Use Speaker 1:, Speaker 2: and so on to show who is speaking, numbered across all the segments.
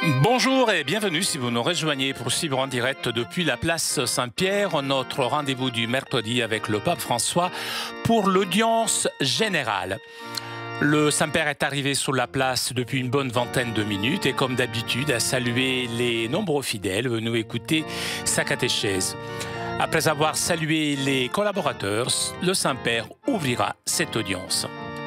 Speaker 1: Bonjour et bienvenue si vous nous rejoignez pour suivre en direct depuis la place Saint-Pierre notre rendez-vous du mercredi avec le pape François pour l'audience générale. Le Saint-Père est arrivé sur la place depuis une bonne vingtaine de minutes et comme d'habitude a salué les nombreux fidèles venus écouter sa catéchèse. Après avoir salué les collaborateurs, le Saint-Père ouvrira cette audience.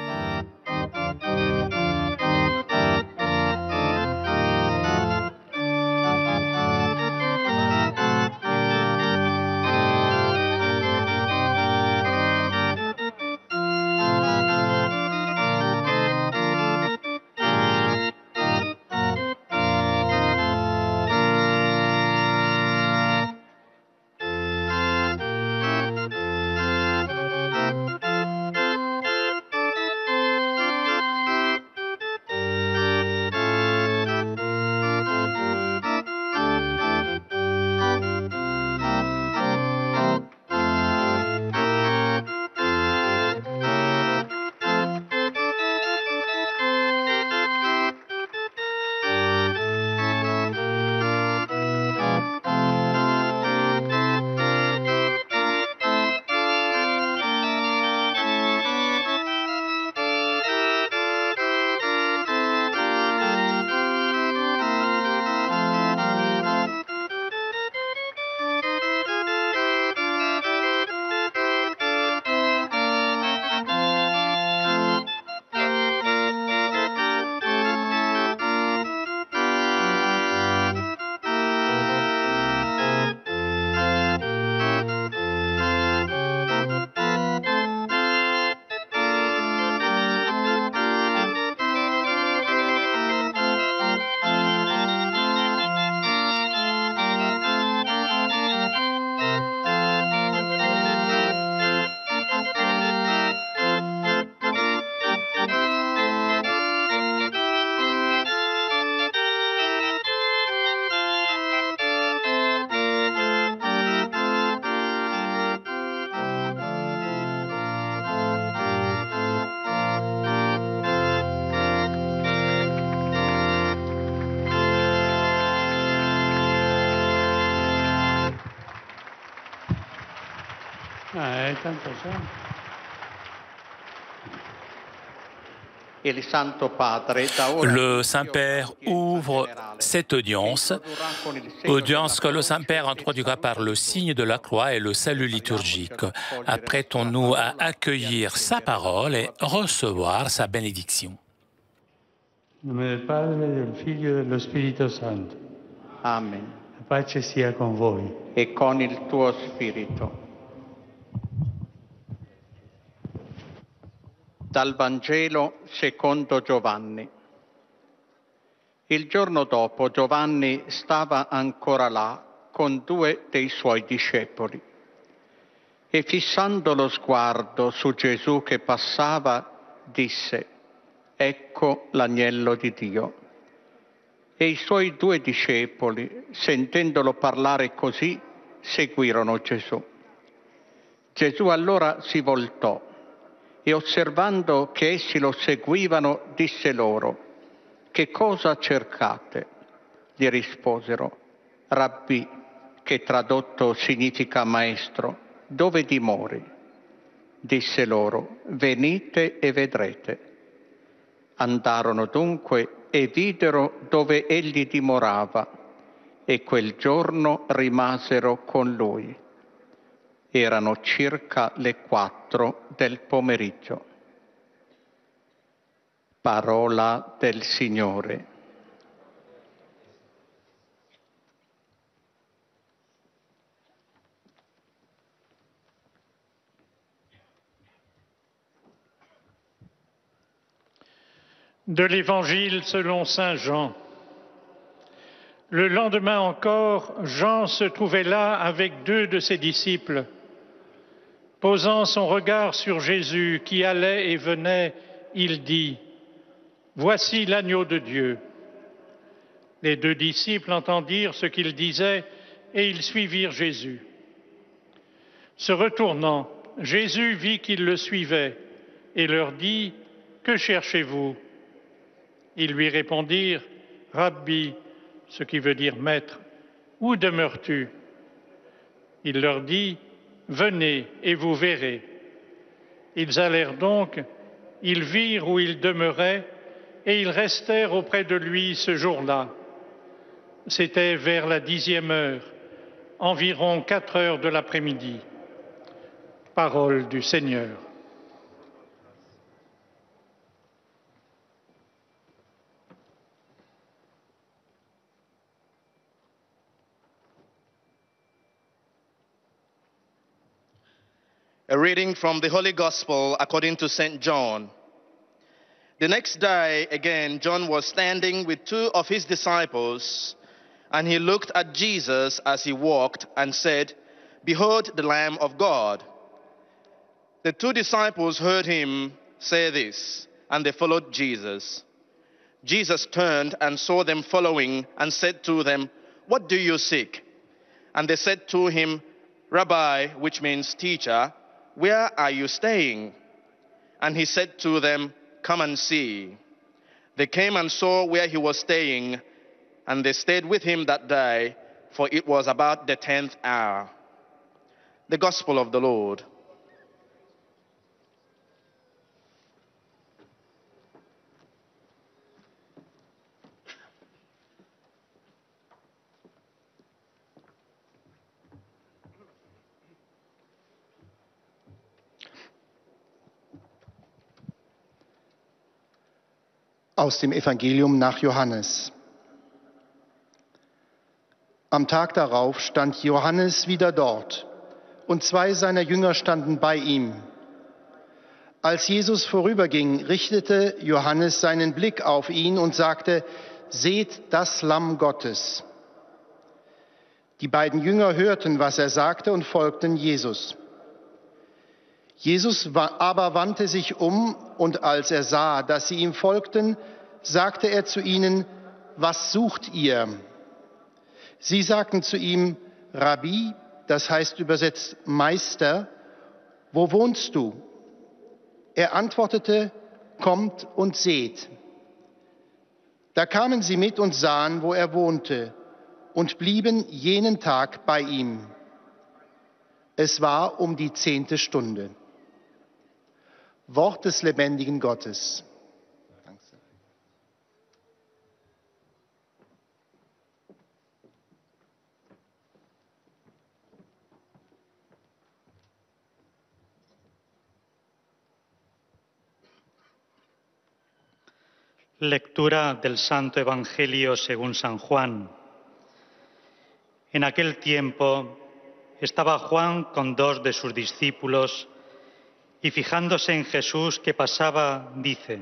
Speaker 1: Le Saint-Père ouvre cette audience que le Saint-Père introduira par le signe de la croix et le salut liturgique. Apprêtons-nous à accueillir sa parole et recevoir sa bénédiction.
Speaker 2: In nome del Padre, del Figlio e dello Spirito Santo.
Speaker 3: Amen.
Speaker 2: La pace sia con voi.
Speaker 3: E con il tuo spirito. Dal Vangelo secondo Giovanni. Il giorno dopo Giovanni stava ancora là con 2 dei suoi discepoli e fissando lo sguardo su Gesù che passava disse: «Ecco l'agnello di Dio». E i suoi 2 discepoli, sentendolo parlare così, seguirono Gesù. Gesù allora si voltò e osservando che essi lo seguivano, disse loro: «Che cosa cercate?» Gli risposero: «Rabbì», che tradotto significa maestro, «dove dimori?» Disse loro: «Venite e vedrete». Andarono dunque e videro dove egli dimorava e quel giorno rimasero con lui. Erano circa le 4 del pomeriggio. Parola del Signore.
Speaker 4: De l'Évangile selon saint Jean. Le lendemain encore, Jean se trouvait là avec 2 de ses disciples. Posant son regard sur Jésus qui allait et venait, il dit: « Voici l'agneau de Dieu ». Les 2 disciples entendirent ce qu'il disait et ils suivirent Jésus. Se retournant, Jésus vit qu'ils le suivaient et leur dit: « Que cherchez-vous » Ils lui répondirent: « Rabbi, ce qui veut dire maître, où demeures-tu? Il leur dit, venez et vous verrez. Ils allèrent donc, ils virent où il demeurait et ils restèrent auprès de lui ce jour-là. C'était vers la 10e heure, environ 4 heures de l'après-midi. Parole du Seigneur.
Speaker 5: A reading from the Holy Gospel according to St. John. The next day, again, John was standing with 2 of his disciples, and he looked at Jesus as he walked and said, "Behold the Lamb of God." The 2 disciples heard him say this, and they followed Jesus. Jesus turned and saw them following and said to them, "What do you seek?" And they said to him, "Rabbi," which means teacher, "where are you staying?" And he said to them, "Come and see." They came and saw where he was staying, and they stayed with him that day, for it was about the 10th hour. The Gospel of the Lord.
Speaker 6: Aus dem Evangelium nach Johannes. Am Tag darauf stand Johannes wieder dort, und 2 seiner Jünger standen bei ihm. Als Jesus vorüberging, richtete Johannes seinen Blick auf ihn und sagte, "Seht das Lamm Gottes." Die beiden Jünger hörten, was er sagte, und folgten Jesus. Jesus aber wandte sich um, und als er sah, dass sie ihm folgten, sagte er zu ihnen, "Was sucht ihr?" Sie sagten zu ihm, "Rabbi," das heißt übersetzt Meister, "wo wohnst du?" Er antwortete, "Kommt und seht." Da kamen sie mit und sahen, wo er wohnte, und blieben jenen Tag bei ihm. Es war um die 10. Stunde. Wort des lebendigen Gottes.
Speaker 7: Lectura del Santo Evangelio según San Juan. En aquel tiempo estaba Juan con 2 de sus discípulos y fijándose en Jesús que pasaba, dice,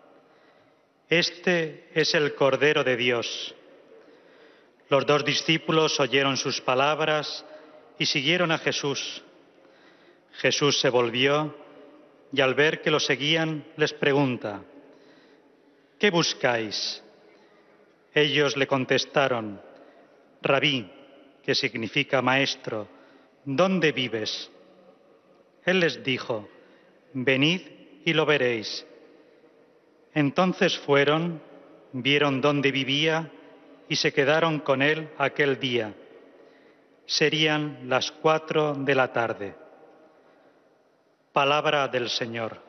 Speaker 7: "Este es el Cordero de Dios". Los 2 discípulos oyeron sus palabras y siguieron a Jesús. Jesús se volvió y al ver que lo seguían les pregunta, "¿Qué buscáis?" Ellos le contestaron, "Rabí", que significa maestro, "¿dónde vives?" Él les dijo, "Venid y lo veréis". Entonces fueron, vieron dónde vivía y se quedaron con él aquel día. Serían las 4 de la tarde. Palabra del Señor.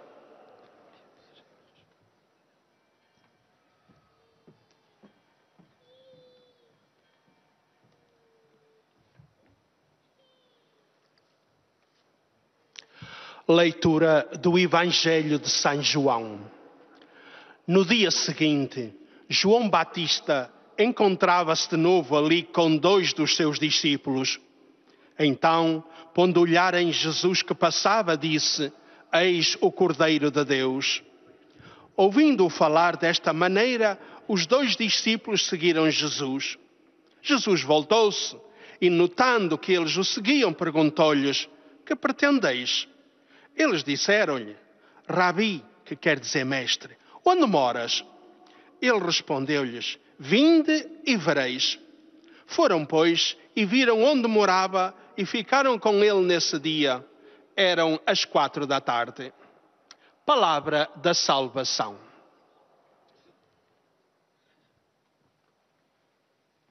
Speaker 8: Leitura do Evangelho de São João. No dia seguinte, João Batista encontrava-se de novo ali com 2 dos seus discípulos. Então, pondo o olhar em Jesus que passava, disse, "Eis o Cordeiro de Deus." Ouvindo-o falar desta maneira, os 2 discípulos seguiram Jesus. Jesus voltou-se e, notando que eles o seguiam, perguntou-lhes, "Que pretendeis?" Eles disseram-lhe, "Rabi", que quer dizer mestre, "onde moras?" Ele respondeu-lhes, "Vinde e vereis." Foram, pois, e viram onde morava e ficaram com ele nesse dia. Eram as 4 da tarde. Palavra da salvação.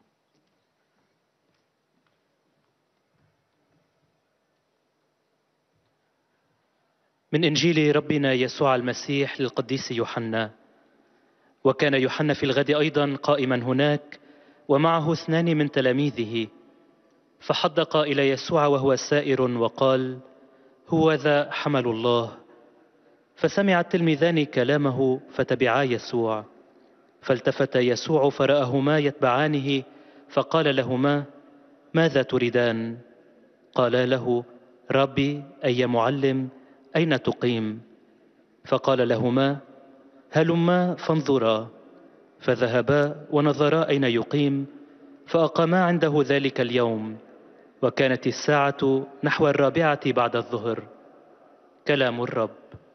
Speaker 9: من إنجيل ربنا يسوع المسيح للقديس يوحنا. وكان يوحنا في الغد أيضا قائما هناك ومعه 2 من تلاميذه، فحدق إلى يسوع وهو سائر وقال: هو ذا حمل الله. فسمع التلميذان كلامه فتبعا يسوع. فالتفت يسوع فرآهما يتبعانه فقال لهما: ماذا تريدان؟ قالا له: ربي، أي معلم، أين تقيم؟ فقال لهما: هلما فانظرا. فذهبا ونظرا أين يقيم، فأقاما عنده ذلك اليوم. وكانت الساعة نحو 4 بعد الظهر. كلام الرب.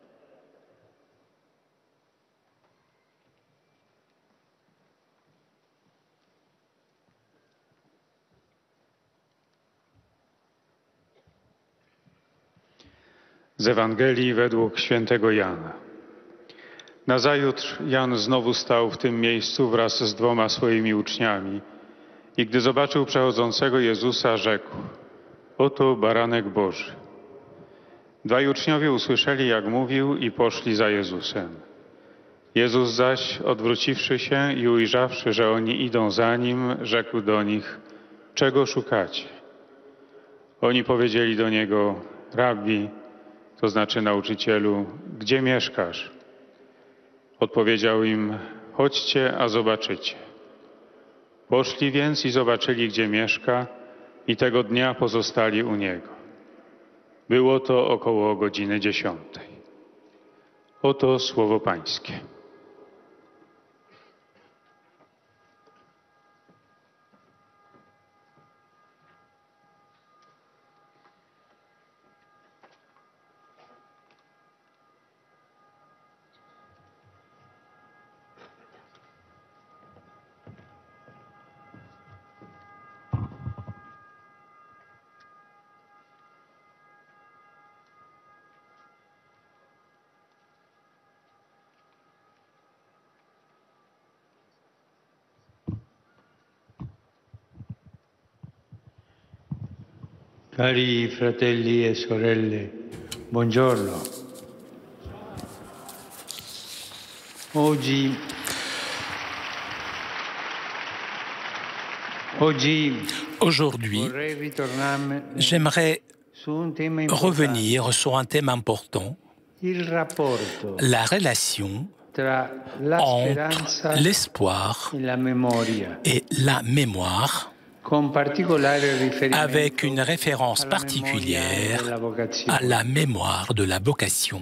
Speaker 2: Z Ewangelii według świętego Jana. Nazajutrz Jan znowu stał w tym miejscu wraz z 2 swoimi uczniami i gdy zobaczył przechodzącego Jezusa, rzekł: oto baranek Boży. 2 uczniowie usłyszeli, jak mówił, i poszli za Jezusem. Jezus zaś, odwróciwszy się i ujrzawszy, że oni idą za Nim, rzekł do nich: czego szukacie? Oni powiedzieli do Niego: Rabbi, to znaczy nauczycielu, gdzie mieszkasz? Odpowiedział im: chodźcie, a zobaczycie. Poszli więc i zobaczyli, gdzie mieszka, i tego dnia pozostali u Niego. Było to około godziny 10. Oto słowo Pańskie.
Speaker 10: Cari fratelli e sorelle, buongiorno.
Speaker 1: Aujourd'hui, j'aimerais revenir sur un thème important, la relation entre l'espoir et la mémoire, avec une référence particulière à la mémoire de la vocation.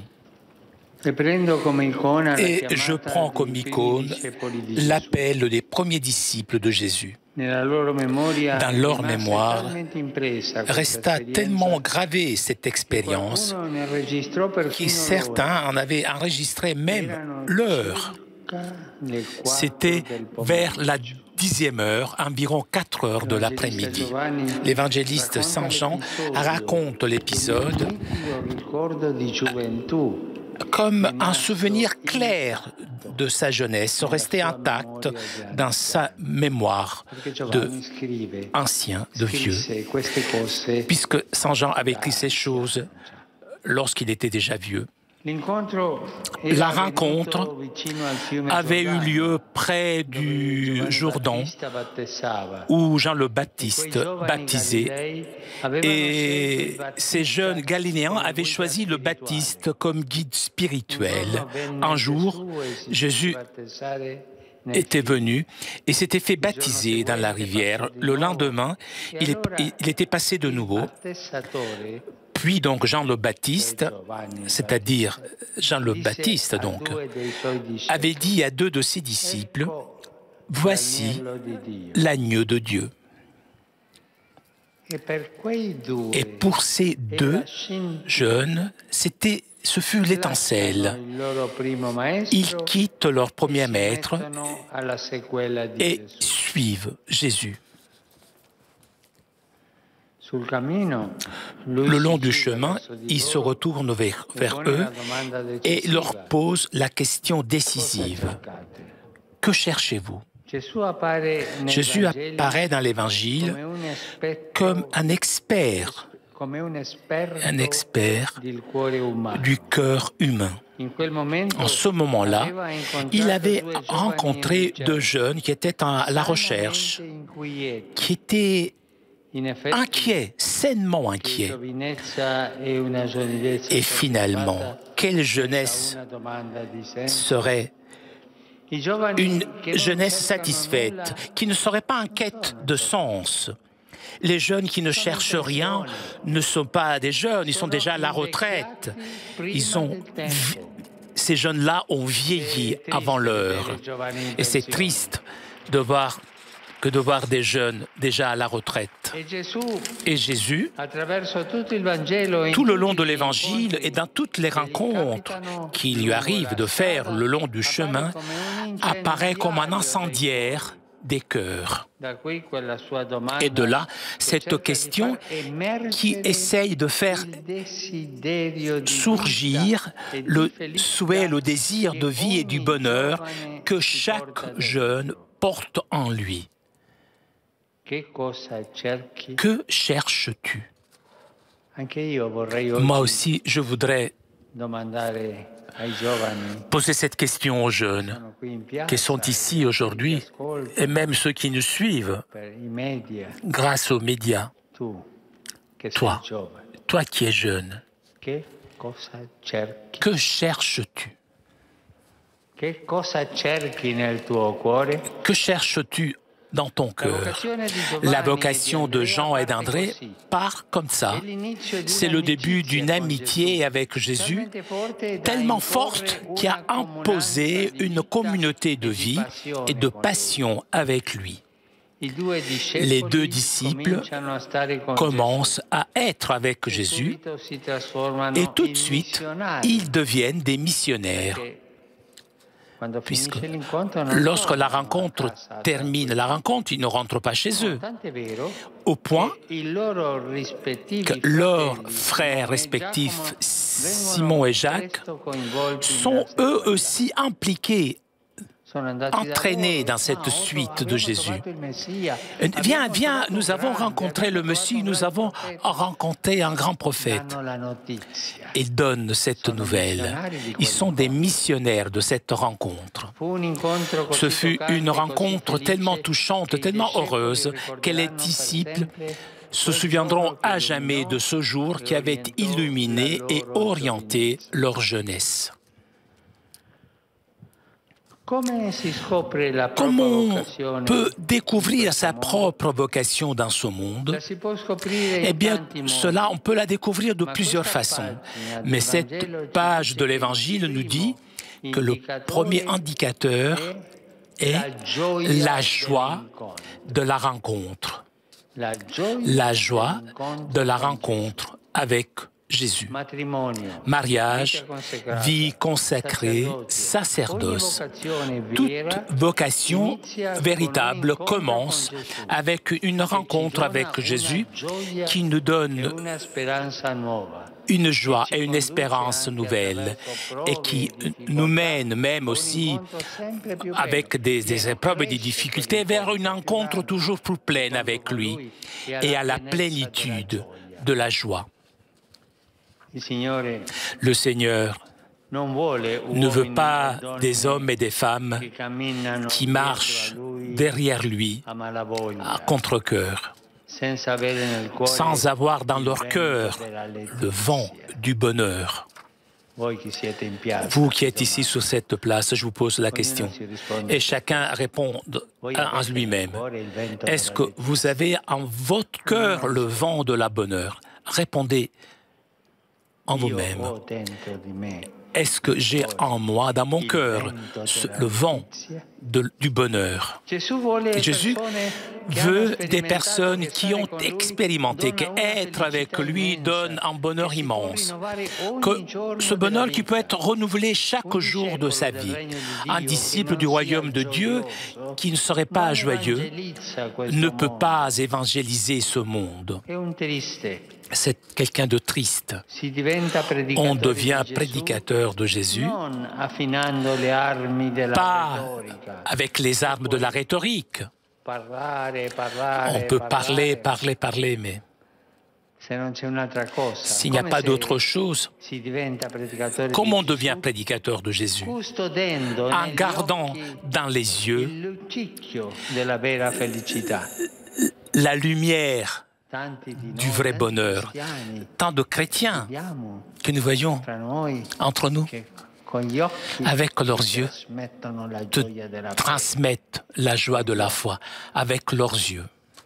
Speaker 1: Et je prends comme icône l'appel des premiers disciples de Jésus. Dans leur mémoire, resta tellement gravée cette expérience que certains en avaient enregistré même l'heure. C'était vers la 10e heure, environ 4 heures de l'après-midi. L'évangéliste Saint Jean raconte l'épisode comme un souvenir clair de sa jeunesse, resté intact dans sa mémoire d'ancien, de vieux, puisque Saint Jean avait écrit ces choses lorsqu'il était déjà vieux. La rencontre avait eu lieu près du Jourdain où Jean le Baptiste baptisait, et ces jeunes Galiléens avaient choisi le Baptiste comme guide spirituel. Un jour, Jésus était venu et s'était fait baptiser dans la rivière. Le lendemain, il était passé de nouveau. Puis donc Jean le Baptiste, c'est-à-dire Jean le Baptiste donc, avait dit à 2 de ses disciples: voici l'agneau de Dieu. Et pour ces 2 jeunes, ce fut l'étincelle. Ils quittent leur premier maître et suivent Jésus. Le long du chemin, il se retourne vers eux et leur pose la question décisive. Que cherchez-vous? Jésus apparaît dans l'Évangile comme un expert un expert du cœur humain. En ce moment-là, il avait rencontré deux jeunes qui étaient à la recherche, qui étaient inquiets, sainement inquiets. Et finalement, quelle jeunesse serait une jeunesse satisfaite, qui ne serait pas en quête de sens? Les jeunes qui ne cherchent rien ne sont pas des jeunes, ils sont déjà à la retraite. Ces jeunes-là ont vieilli avant l'heure. Et c'est triste de voir des jeunes déjà à la retraite. Et Jésus, tout le long de l'Évangile et dans toutes les rencontres qu'il lui arrive de faire le long du chemin, apparaît comme un incendiaire des cœurs. Et de là, cette question qui essaye de faire surgir le souhait, le désir de vie et du bonheur que chaque jeune porte en lui. Que cherches-tu? Moi aussi, je voudrais poser cette question aux jeunes qui sont ici aujourd'hui et même ceux qui nous suivent grâce aux médias. Toi qui es jeune, que cherches-tu? Que cherches-tu dans ton cœur? La vocation de Jean et d'André part comme ça. C'est le début d'une amitié avec Jésus tellement forte qui a imposé une communauté de vie et de passion avec lui. Les deux disciples commencent à être avec Jésus et tout de suite, ils deviennent des missionnaires. Puisque lorsque la rencontre termine, ils ne rentrent pas chez eux, au point que leurs frères respectifs, Simon et Jacques, sont eux aussi impliqués, entraînés dans cette suite de Jésus. Viens, nous avons rencontré le Messie, nous avons rencontré un grand prophète. Ils donnent cette nouvelle. Ils sont des missionnaires de cette rencontre. Ce fut une rencontre tellement touchante, tellement heureuse, que les disciples se souviendront à jamais de ce jour qui avait illuminé et orienté leur jeunesse. Comment on peut découvrir sa propre vocation dans ce monde? Eh bien, cela, on peut la découvrir de plusieurs façons. Mais cette page de l'Évangile nous dit que le premier indicateur est la joie de la rencontre. La joie de la rencontre avec Jésus. Mariage, vie consacrée, sacerdoce. Toute vocation véritable commence avec une rencontre avec Jésus qui nous donne une joie et une espérance nouvelle et qui nous mène même aussi avec des épreuves et des difficultés vers une rencontre toujours plus pleine avec lui et à la plénitude de la joie. Le Seigneur ne veut pas des hommes et des femmes qui marchent derrière lui à contre-cœur, sans avoir dans leur cœur le vent du bonheur. Vous qui êtes ici sur cette place, je vous pose la question, et chacun répond à lui-même. Est-ce que vous avez en votre cœur le vent de la bonheur? Répondez en vous-même. Est-ce que j'ai en moi, dans mon cœur, le vent du bonheur? Et Jésus veut des personnes qui ont expérimenté qu'être avec lui donne un bonheur immense. Que ce bonheur qui peut être renouvelé chaque jour de sa vie. Un disciple du royaume de Dieu qui ne serait pas joyeux ne peut pas évangéliser ce monde. C'est quelqu'un de triste. On devient prédicateur de Jésus, pas avec les armes de la rhétorique. On peut parler, mais S'il n'y a pas d'autre chose, comment on devient prédicateur de Jésus? En gardant dans les yeux la lumière du vrai bonheur. Tant de chrétiens que nous voyons entre nous, avec leurs yeux, te transmettent la joie de la foi, avec leurs yeux.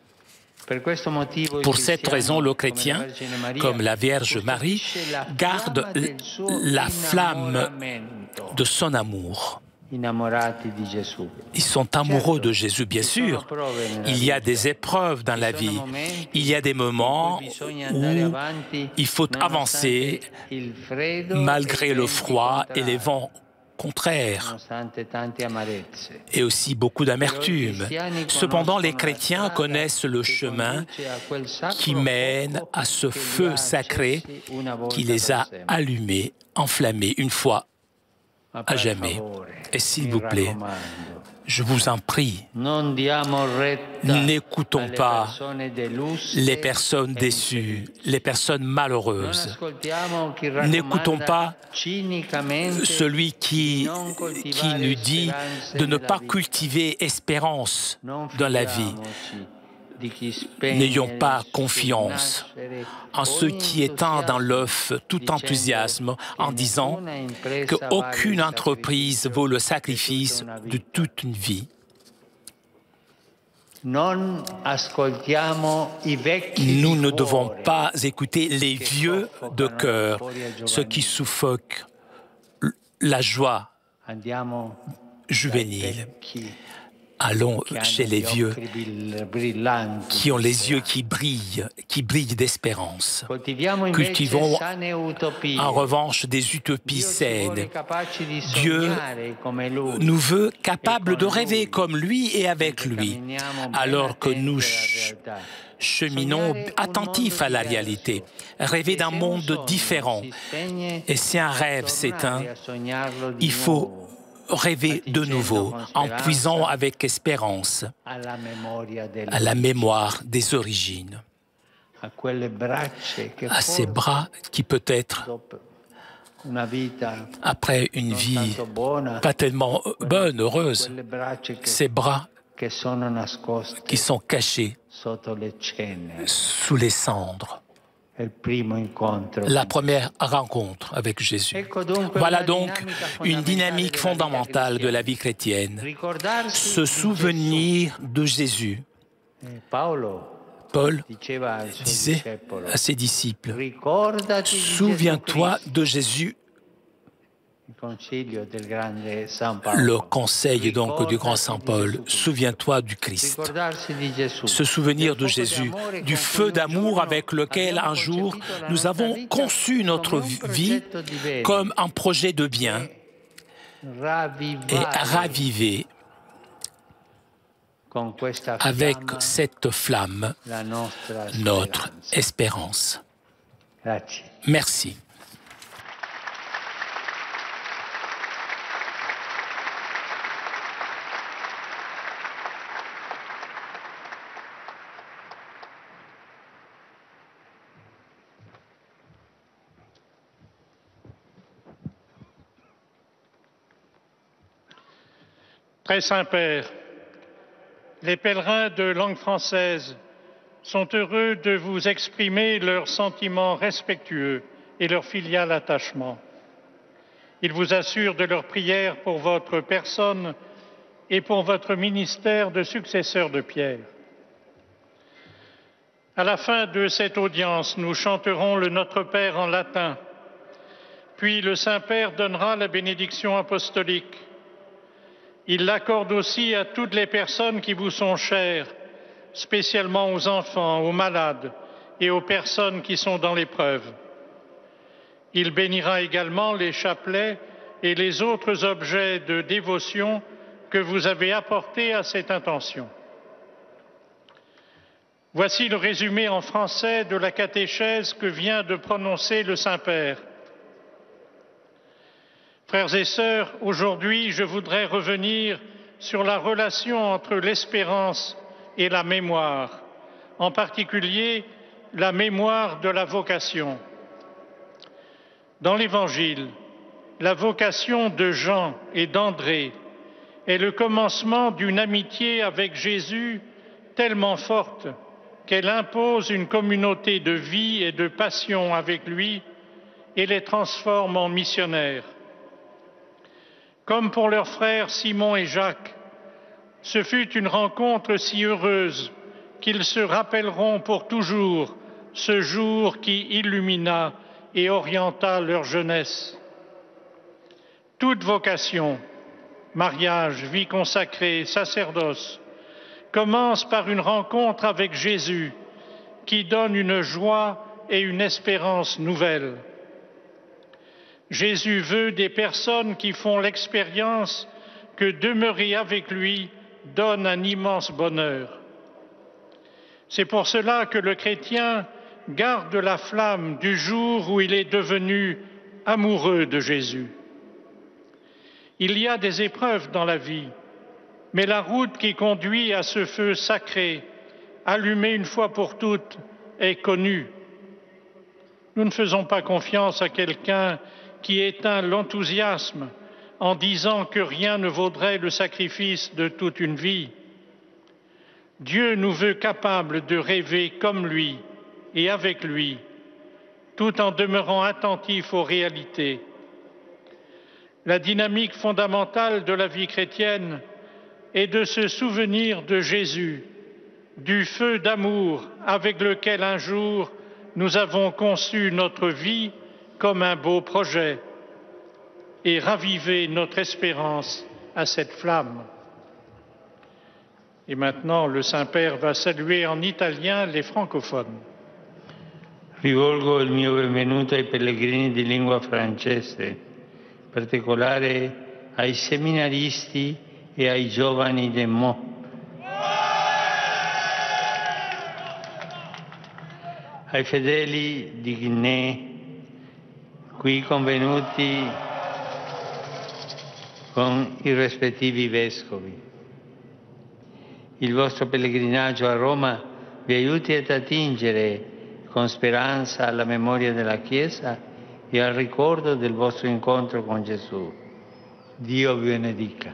Speaker 1: Pour cette raison, le chrétien, comme la Vierge Marie, garde la flamme de son amour. Ils sont amoureux de Jésus, bien sûr. Il y a des épreuves dans la vie. Il y a des moments où il faut avancer malgré le froid et les vents contraires et aussi beaucoup d'amertume. Cependant, les chrétiens connaissent le chemin qui mène à ce feu sacré qui les a allumés, enflammés une fois à jamais. Et s'il vous plaît, je vous en prie, n'écoutons pas les personnes déçues, les personnes malheureuses. N'écoutons pas celui qui nous dit de ne pas cultiver espérance dans la vie. N'ayons pas confiance en ceux qui étendent dans l'œuf tout enthousiasme en disant qu'aucune entreprise vaut le sacrifice de toute une vie. Nous ne devons pas écouter les vieux de cœur, ceux qui suffoquent la joie juvénile. Allons chez les vieux qui ont les yeux qui brillent d'espérance. Cultivons en revanche des utopies saines. Dieu nous veut capables de rêver comme lui et avec lui, alors que nous cheminons attentifs à la réalité. Rêver d'un monde différent. Et si un rêve s'éteint, il faut rêver de nouveau, en puisant avec espérance à la mémoire des origines, à ces bras qui peut-être, après une vie pas tellement bonne, heureuse, ces bras qui sont cachés sous les cendres. La première rencontre avec Jésus. Voilà donc une dynamique fondamentale de la vie chrétienne. Se souvenir de Jésus. Paul disait à ses disciples, « Souviens-toi de Jésus ». Le conseil donc du grand Saint Paul, souviens-toi du Christ. Se souvenir de Jésus, du feu d'amour avec lequel un jour nous avons conçu notre vie comme un projet de bien et raviver avec cette flamme notre espérance. Merci.
Speaker 4: Très Saint-Père, les pèlerins de langue française sont heureux de vous exprimer leurs sentiments respectueux et leur filial attachement. Ils vous assurent de leur prière pour votre personne et pour votre ministère de successeur de Pierre. À la fin de cette audience, nous chanterons le Notre Père en latin, puis le Saint-Père donnera la bénédiction apostolique. Il l'accorde aussi à toutes les personnes qui vous sont chères, spécialement aux enfants, aux malades et aux personnes qui sont dans l'épreuve. Il bénira également les chapelets et les autres objets de dévotion que vous avez apportés à cette intention. Voici le résumé en français de la catéchèse que vient de prononcer le Saint-Père. Frères et sœurs, aujourd'hui, je voudrais revenir sur la relation entre l'espérance et la mémoire, en particulier la mémoire de la vocation. Dans l'Évangile, la vocation de Jean et d'André est le commencement d'une amitié avec Jésus tellement forte qu'elle impose une communauté de vie et de passion avec lui et les transforme en missionnaires. Comme pour leurs frères Simon et Jacques, ce fut une rencontre si heureuse qu'ils se rappelleront pour toujours ce jour qui illumina et orienta leur jeunesse. Toute vocation, mariage, vie consacrée, sacerdoce, commence par une rencontre avec Jésus qui donne une joie et une espérance nouvelles. Jésus veut des personnes qui font l'expérience que demeurer avec lui donne un immense bonheur. C'est pour cela que le chrétien garde la flamme du jour où il est devenu amoureux de Jésus. Il y a des épreuves dans la vie, mais la route qui conduit à ce feu sacré, allumé une fois pour toutes, est connue. Nous ne faisons pas confiance à quelqu'un qui éteint l'enthousiasme en disant que rien ne vaudrait le sacrifice de toute une vie. Dieu nous veut capables de rêver comme lui et avec lui, tout en demeurant attentifs aux réalités. La dynamique fondamentale de la vie chrétienne est de se souvenir de Jésus, du feu d'amour avec lequel un jour nous avons conçu notre vie comme un beau projet et raviver notre espérance à cette flamme. Et maintenant, le Saint-Père va saluer en italien les francophones.
Speaker 10: Rivolgo il mio benvenuto ai pellegrini di lingua francese, in particolare ai seminaristi e ai giovani de Meaux. Ai fedeli di Guinea, qui convenuti con i rispettivi vescovi. Il vostro pellegrinaggio a Roma vi aiuti ad attingere con speranza alla memoria della Chiesa e al ricordo del vostro incontro con Gesù. Dio vi benedica.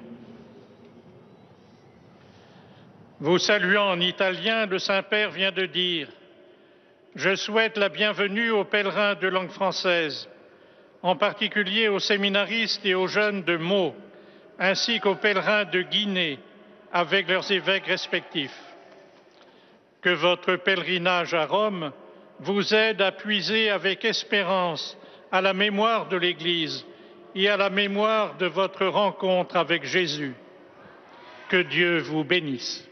Speaker 4: Vous saluant en italien, le Saint-Père vient de dire « Je souhaite la bienvenue aux pèlerins de langue française, en particulier aux séminaristes et aux jeunes de Meaux, ainsi qu'aux pèlerins de Guinée, avec leurs évêques respectifs. Que votre pèlerinage à Rome vous aide à puiser avec espérance à la mémoire de l'Église et à la mémoire de votre rencontre avec Jésus. Que Dieu vous bénisse.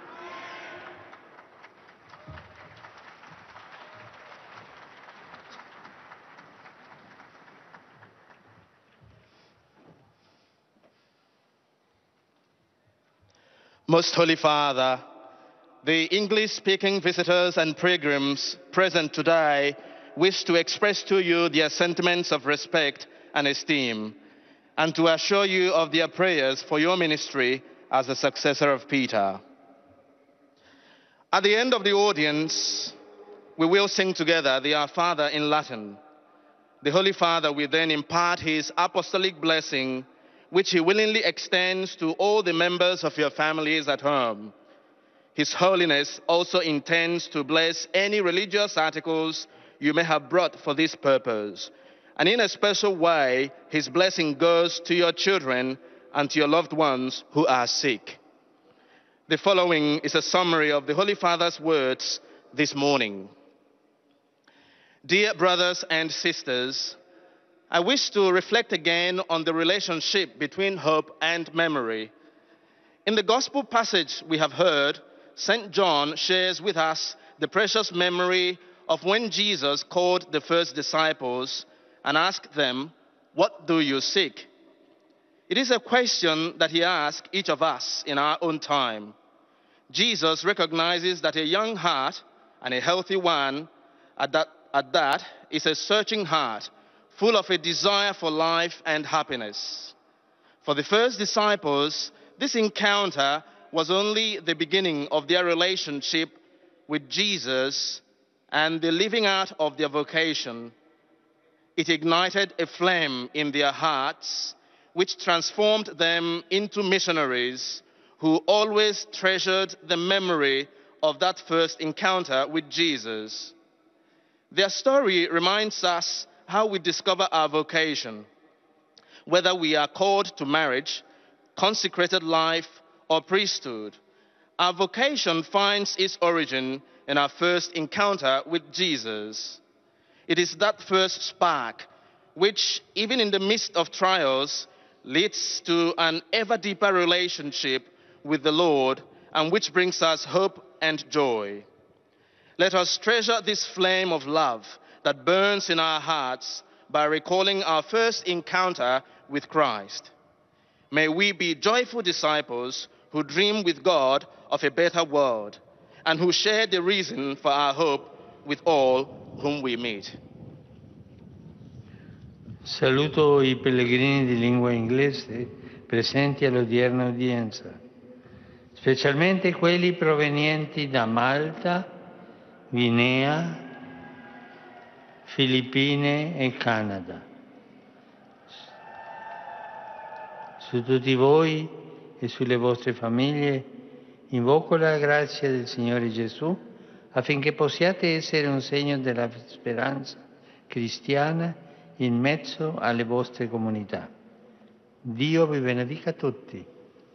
Speaker 5: Most Holy Father, the English-speaking visitors and pilgrims present today wish to express to you their sentiments of respect and esteem, and to assure you of their prayers for your ministry as the successor of Peter. At the end of the audience, we will sing together the Our Father in Latin. The Holy Father will then impart his apostolic blessing, which he willingly extends to all the members of your families at home. His Holiness also intends to bless any religious articles you may have brought for this purpose. And in a special way, his blessing goes to your children and to your loved ones who are sick. The following is a summary of the Holy Father's words this morning. Dear brothers and sisters, I wish to reflect again on the relationship between hope and memory. In the gospel passage we have heard, St. John shares with us the precious memory of when Jesus called the first disciples and asked them, "What do you seek?" It is a question that he asks each of us in our own time. Jesus recognizes that a young heart, and a healthy one at that, is a searching heart, full of a desire for life and happiness. For the first disciples, this encounter was only the beginning of their relationship with Jesus and the living out of their vocation, it ignited a flame in their hearts which transformed them into missionaries who always treasured the memory of that first encounter with Jesus. Their story reminds us how we discover our vocation, whether we are called to marriage, consecrated life, or priesthood. Our vocation finds its origin in our first encounter with Jesus. It is that first spark which, even in the midst of trials, leads to an ever deeper relationship with the Lord and which brings us hope and joy. Let us treasure this flame of love that burns in our hearts by recalling our first encounter with Christ. May we be joyful disciples who dream with God of a better world and who share the reason for our hope with all whom we meet.
Speaker 10: Saluto I pellegrini di lingua inglese presenti all'odierna udienza, specialmente quelli provenienti da Malta, Guinea, Filippine e Canada. Su tutti voi e sulle vostre famiglie invoco la grazia del Signore Gesù affinché possiate essere un segno della speranza cristiana in mezzo alle vostre comunità. Dio vi benedica tutti.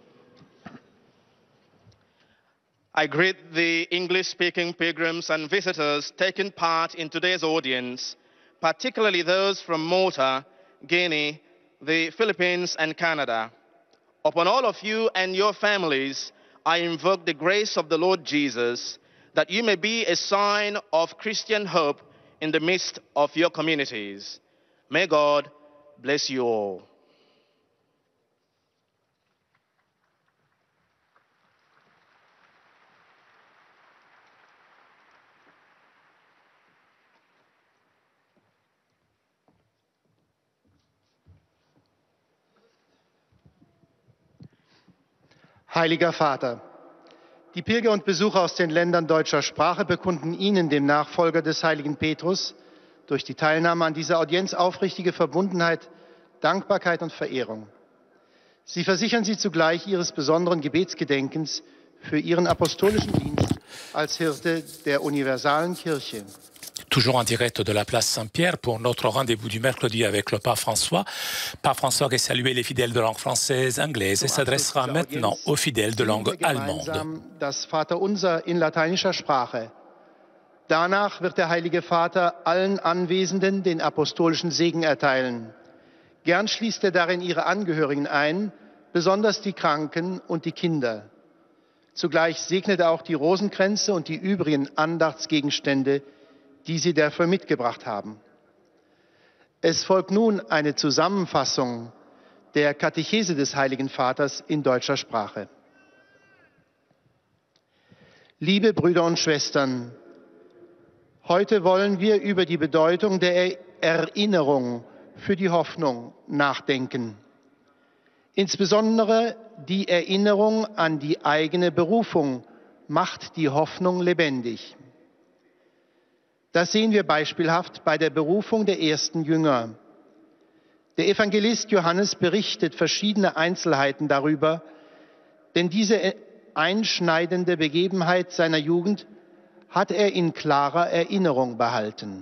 Speaker 5: I greet the English-speaking pilgrims and visitors taking part in today's audience, particularly those from Malta, Guinea, the Philippines, and Canada. Upon all of you and your families, I invoke the grace of the Lord Jesus, that you may be a sign of Christian hope in the midst of your communities. May God bless you all.
Speaker 6: Heiliger Vater, die Pilger und Besucher aus den Ländern deutscher Sprache bekunden Ihnen, dem Nachfolger des heiligen Petrus, durch die Teilnahme an dieser Audienz aufrichtige Verbundenheit, Dankbarkeit und Verehrung. Sie versichern Sie zugleich Ihres besonderen Gebetsgedenkens für Ihren apostolischen Dienst als Hirte der universalen Kirche.
Speaker 1: Toujours en direct de la place Saint-Pierre pour notre rendez-vous du mercredi avec le pape François. Pape François qui salue les fidèles de langue française, anglaise et s'adressera maintenant aux fidèles de langue allemande.
Speaker 6: Das Vaterunser in lateinischer Sprache. Danach wird der Heilige Vater allen Anwesenden den apostolischen Segen erteilen. Gern schließt er darin ihre Angehörigen ein, besonders die Kranken und die Kinder. Zugleich segnet er auch die Rosenkränze und die übrigen Andachtsgegenstände, die Sie dafür mitgebracht haben. Es folgt nun eine Zusammenfassung der Katechese des Heiligen Vaters in deutscher Sprache. Liebe Brüder und Schwestern, heute wollen wir über die Bedeutung der Erinnerung für die Hoffnung nachdenken. Insbesondere die Erinnerung an die eigene Berufung macht die Hoffnung lebendig. Das sehen wir beispielhaft bei der Berufung der ersten Jünger. Der Evangelist Johannes berichtet verschiedene Einzelheiten darüber, denn diese einschneidende Begebenheit seiner Jugend hat er in klarer Erinnerung behalten.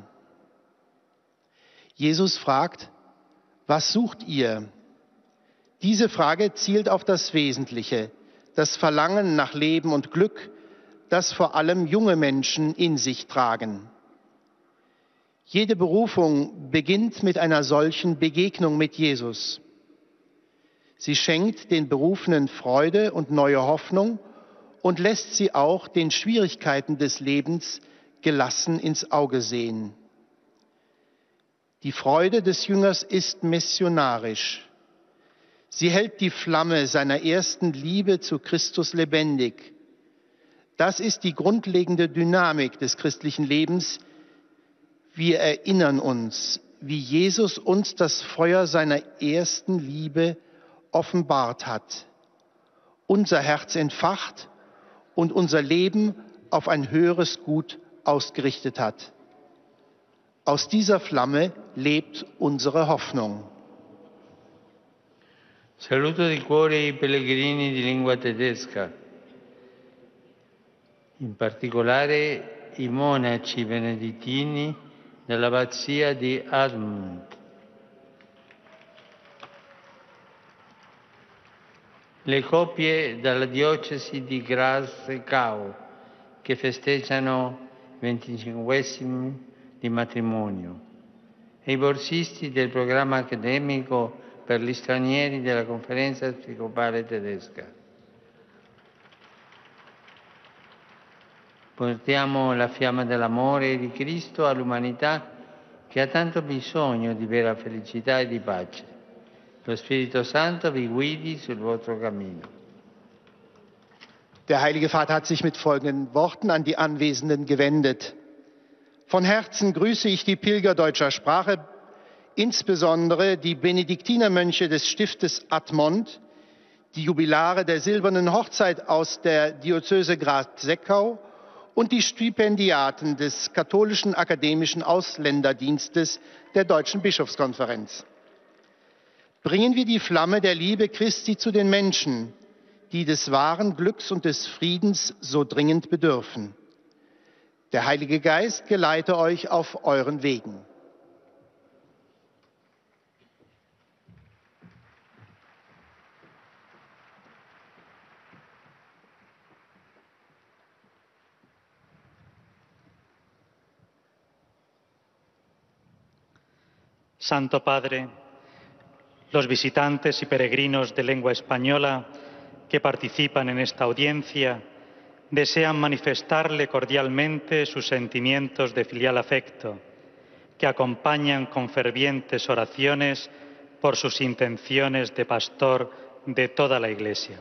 Speaker 6: Jesus fragt, was sucht ihr? Diese Frage zielt auf das Wesentliche, das Verlangen nach Leben und Glück, das vor allem junge Menschen in sich tragen. Jede Berufung beginnt mit einer solchen Begegnung mit Jesus. Sie schenkt den Berufenen Freude und neue Hoffnung und lässt sie auch den Schwierigkeiten des Lebens gelassen ins Auge sehen. Die Freude des Jüngers ist missionarisch. Sie hält die Flamme seiner ersten Liebe zu Christus lebendig. Das ist die grundlegende Dynamik des christlichen Lebens. Wir erinnern uns, wie Jesus uns das Feuer seiner ersten Liebe offenbart hat, unser Herz entfacht und unser Leben auf ein höheres Gut ausgerichtet hat. Aus dieser Flamme lebt unsere Hoffnung.
Speaker 10: Saluto di cuore i pellegrini di lingua tedesca, in particolare i monaci benedettini dell'abbazia di Admont. Le coppie dalla diocesi di Graz-Kau che festeggiano 25esimi di matrimonio e i borsisti del programma accademico per gli stranieri della Conferenza Episcopale Tedesca. Portiamo la fiamma dell'amore di Cristo all'umanità che ha tanto bisogno di vera felicità e di pace. Lo Spirito Santo vi guidi sul vostro cammino.
Speaker 6: Der Heilige Vater hat sich mit folgenden Worten an die Anwesenden gewendet. Von Herzen grüße ich die Pilger deutscher Sprache, insbesondere die Benediktinermönche des Stiftes Admont, die Jubilare der Silbernen Hochzeit aus der Diözese Graz-Seckau und die Stipendiaten des Katholischen Akademischen Ausländerdienstes der Deutschen Bischofskonferenz. Bringen wir die Flamme der Liebe Christi zu den Menschen, die des wahren Glücks und des Friedens so dringend bedürfen. Der Heilige Geist geleite euch auf euren Wegen.
Speaker 7: Santo Padre, los visitantes y peregrinos de lengua española que participan en esta audiencia desean manifestarle cordialmente sus sentimientos de filial afecto, que acompañan con fervientes oraciones por sus intenciones de pastor de toda la Iglesia.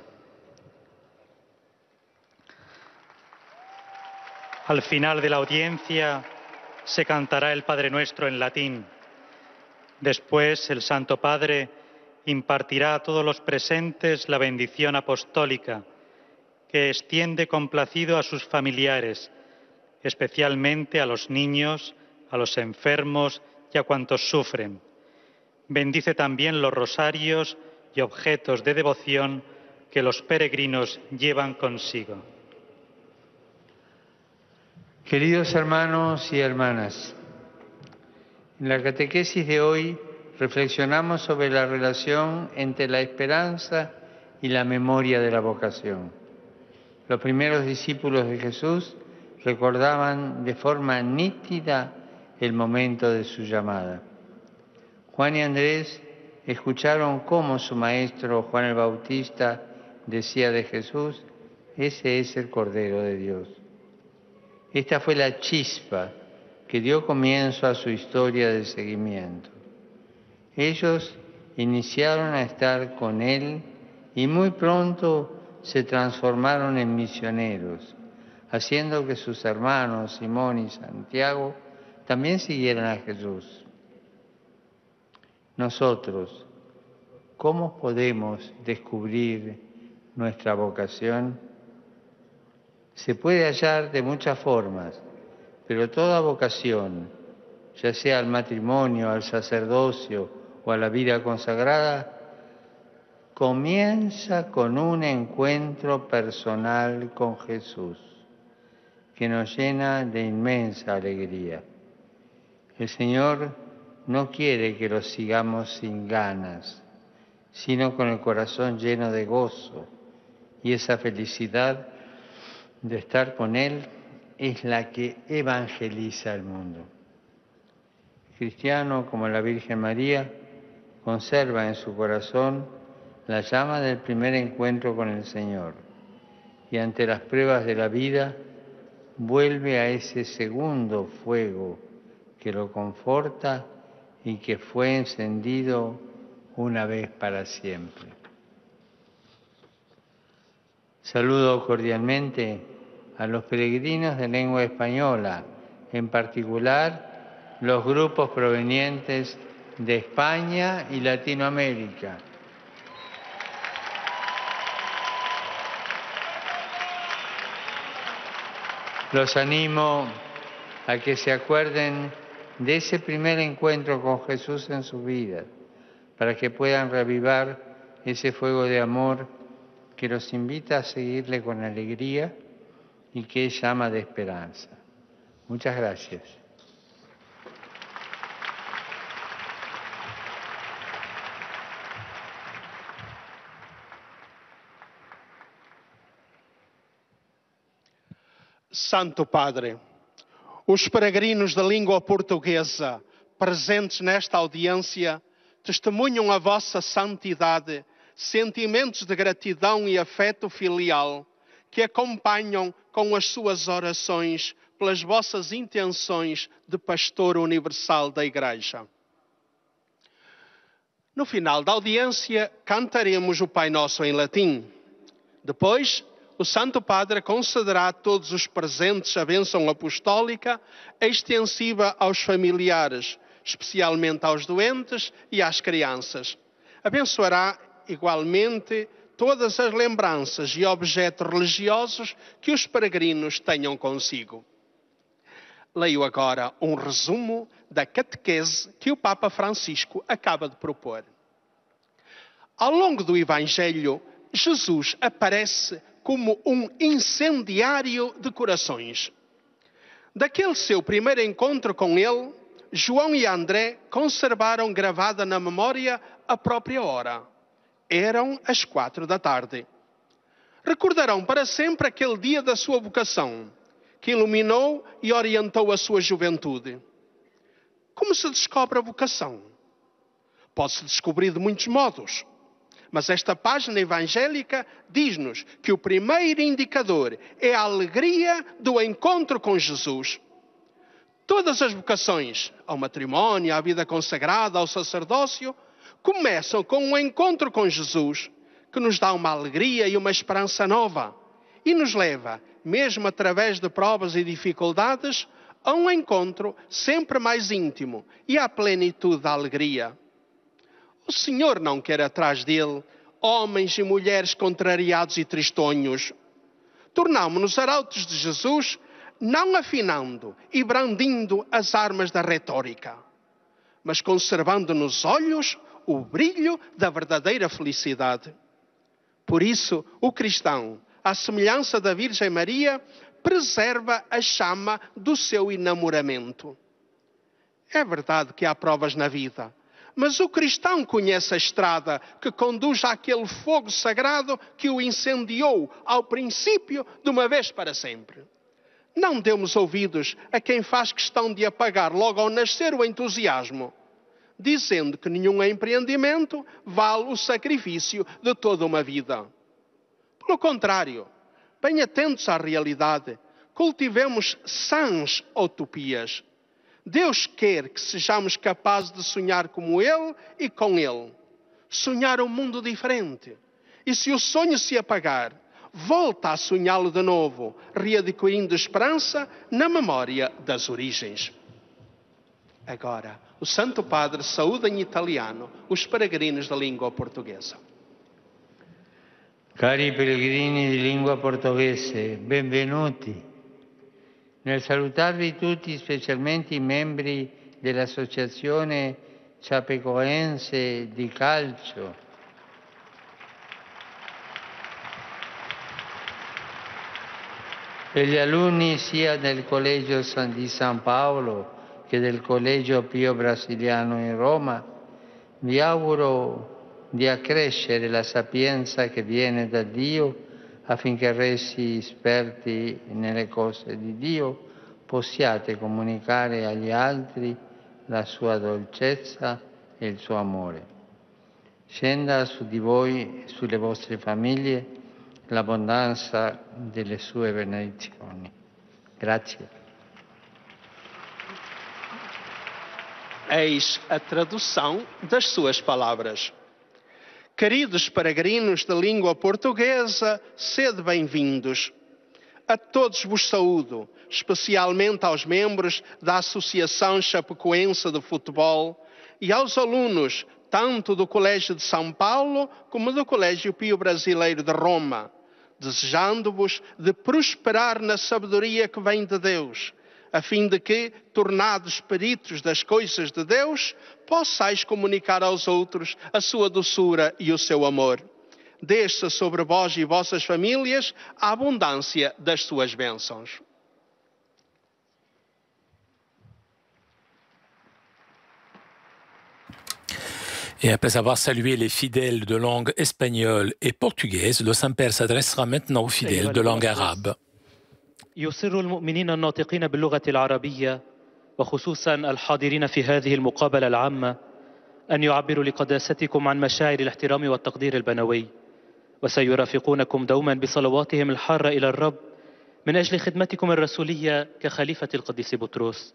Speaker 7: Al final de la audiencia se cantará el Padre Nuestro en latín. Después, el Santo Padre impartirá a todos los presentes la bendición apostólica, que extiende complacido a sus familiares, especialmente a los niños, a los enfermos y a cuantos sufren. Bendice también los rosarios y objetos de devoción que los peregrinos llevan consigo.
Speaker 10: Queridos hermanos y hermanas, en la catequesis de hoy reflexionamos sobre la relación entre la esperanza y la memoria de la vocación. Los primeros discípulos de Jesús recordaban de forma nítida el momento de su llamada. Juan y Andrés escucharon cómo su maestro Juan el Bautista decía de Jesús: ese es el Cordero de Dios. Esta fue la chispa que dio comienzo a su historia de seguimiento. Ellos iniciaron a estar con Él y muy pronto se transformaron en misioneros, haciendo que sus hermanos Simón y Santiago también siguieran a Jesús. Nosotros, ¿cómo podemos descubrir nuestra vocación? Se puede hallar de muchas formas, pero toda vocación, ya sea al matrimonio, al sacerdocio o a la vida consagrada, comienza con un encuentro personal con Jesús, que nos llena de inmensa alegría. El Señor no quiere que lo sigamos sin ganas, sino con el corazón lleno de gozo, y esa felicidad de estar con Él es la que evangeliza al mundo. El cristiano, como la Virgen María, conserva en su corazón la llama del primer encuentro con el Señor y ante las pruebas de la vida vuelve a ese segundo fuego que lo conforta y que fue encendido una vez para siempre. Saludo cordialmente a los peregrinos de lengua española, en particular los grupos provenientes de España y Latinoamérica. Los animo a que se acuerden de ese primer encuentro con Jesús en su vida, para que puedan reavivar ese fuego de amor que los invita a seguirle con alegría y que es llama de esperanza. Muchas gracias.
Speaker 8: Santo Padre, os peregrinos da língua portuguesa presentes nesta audiência testemunham a vossa santidade, sentimentos de gratidão e afeto filial que acompanham com as suas orações pelas vossas intenções de pastor universal da Igreja. No final da audiência, cantaremos o Pai Nosso em latim. Depois, o Santo Padre concederá a todos os presentes a bênção apostólica extensiva aos familiares, especialmente aos doentes e às crianças. Abençoará igualmente todas as lembranças e objetos religiosos que os peregrinos tenham consigo. Leio agora um resumo da catequese que o Papa Francisco acaba de propor. Ao longo do Evangelho, Jesus aparece como um incendiário de corações. Daquele seu primeiro encontro com ele, João e André conservaram gravada na memória a própria hora. Eram as 4 da tarde. Recordarão para sempre aquele dia da sua vocação, que iluminou e orientou a sua juventude. Como se descobre a vocação? Pode-se descobrir de muitos modos. Mas esta página evangélica diz-nos que o primeiro indicador é a alegria do encontro com Jesus. Todas as vocações, ao matrimónio, à vida consagrada, ao sacerdócio, começam com um encontro com Jesus, que nos dá uma alegria e uma esperança nova e nos leva, mesmo através de provas e dificuldades, a um encontro sempre mais íntimo e à plenitude da alegria. O Senhor não quer atrás dele homens e mulheres contrariados e tristonhos. Tornámo-nos arautos de Jesus, não afinando e brandindo as armas da retórica, mas conservando nos olhos o brilho da verdadeira felicidade. Por isso, o cristão, à semelhança da Virgem Maria, preserva a chama do seu enamoramento. É verdade que há provas na vida, mas o cristão conhece a estrada que conduz àquele fogo sagrado que o incendiou ao princípio de uma vez para sempre. Não demos ouvidos a quem faz questão de apagar logo ao nascer o entusiasmo, dizendo que nenhum empreendimento vale o sacrifício de toda uma vida. Pelo contrário, bem atentos à realidade, cultivemos sãs utopias. Deus quer que sejamos capazes de sonhar como Ele e com Ele. Sonhar um mundo diferente. E se o sonho se apagar, volta a sonhá-lo de novo, readquirindo esperança na memória das origens. Agora, o Santo Padre saúda em italiano os peregrinos da língua portuguesa.
Speaker 10: Cari pellegrini di lingua portoghese, benvenuti. Nel salutarvi tutti, specialmente i membri dell'Associazione Chapecoense di Calcio, e gli alunni sia del Collegio di San Paolo che del Collegio Pio Brasiliano in Roma, vi auguro di accrescere la sapienza che viene da Dio affinché resi esperti nelle cose di Dio, possiate comunicare agli altri la sua dolcezza e il suo amore. Scenda su di voi e sulle vostre famiglie l'abbondanza delle sue benedizioni. Grazie.
Speaker 8: Eis a tradução das suas palavras. Queridos peregrinos da língua portuguesa, sede bem-vindos. A todos vos saúdo, especialmente aos membros da Associação Chapecoense de Futebol e aos alunos, tanto do Colégio de São Paulo como do Colégio Pio Brasileiro de Roma, desejando-vos de prosperar na sabedoria que vem de Deus, a fim de que, tornados peritos das coisas de Deus, possais comunicar aos outros a sua doçura e o seu amor. Desça sobre vós e vossas famílias a abundância das suas bênçãos.
Speaker 1: Et après avoir salué les fidèles de langue espagnole et portugaise, le Saint-Père s'adressera maintenant aux fidèles de langue arabe.
Speaker 9: يسر المؤمنين الناطقين باللغة العربية وخصوصا الحاضرين في هذه المقابلة العامة أن يعبروا لقداستكم عن مشاعر الاحترام والتقدير البنوي، وسيرافقونكم دوما بصلواتهم الحارة إلى الرب من أجل خدمتكم الرسولية كخليفة القديس بطرس.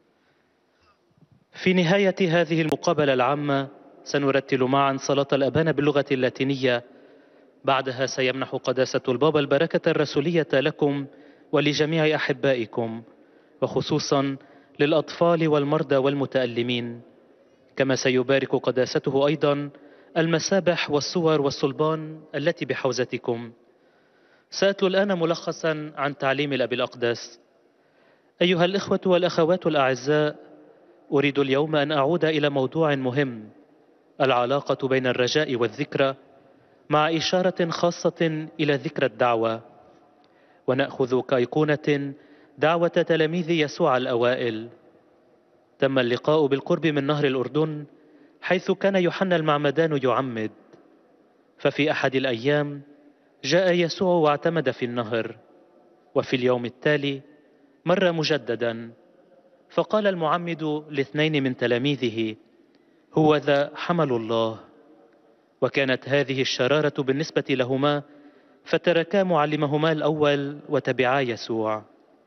Speaker 9: في نهاية هذه المقابلة العامة سنرتل معا صلاة الأبانة باللغة اللاتينية. بعدها سيمنح قداسة البابا البركة الرسولية لكم ولجميع أحبائكم، وخصوصا للأطفال والمرضى والمتألمين، كما سيبارك قداسته أيضا المسابح والصور والصلبان التي بحوزتكم. سأتلو الآن ملخصا عن تعليم الأب الأقدس. أيها الإخوة والأخوات الأعزاء، أريد اليوم أن أعود إلى موضوع مهم، العلاقة بين الرجاء والذكرى، مع إشارة خاصة إلى ذكرى الدعوة، ونأخذ كأيقونة دعوة تلاميذ يسوع الأوائل. تم اللقاء بالقرب من نهر الأردن حيث كان يوحنا المعمدان يعمد، ففي أحد الأيام جاء يسوع واعتمد في النهر، وفي اليوم التالي مر مجددا، فقال المعمد لاثنين من تلاميذه: هو ذا حمل الله. وكانت هذه الشرارة بالنسبة لهما، فتركا معلمهما الأول وتبعا يسوع.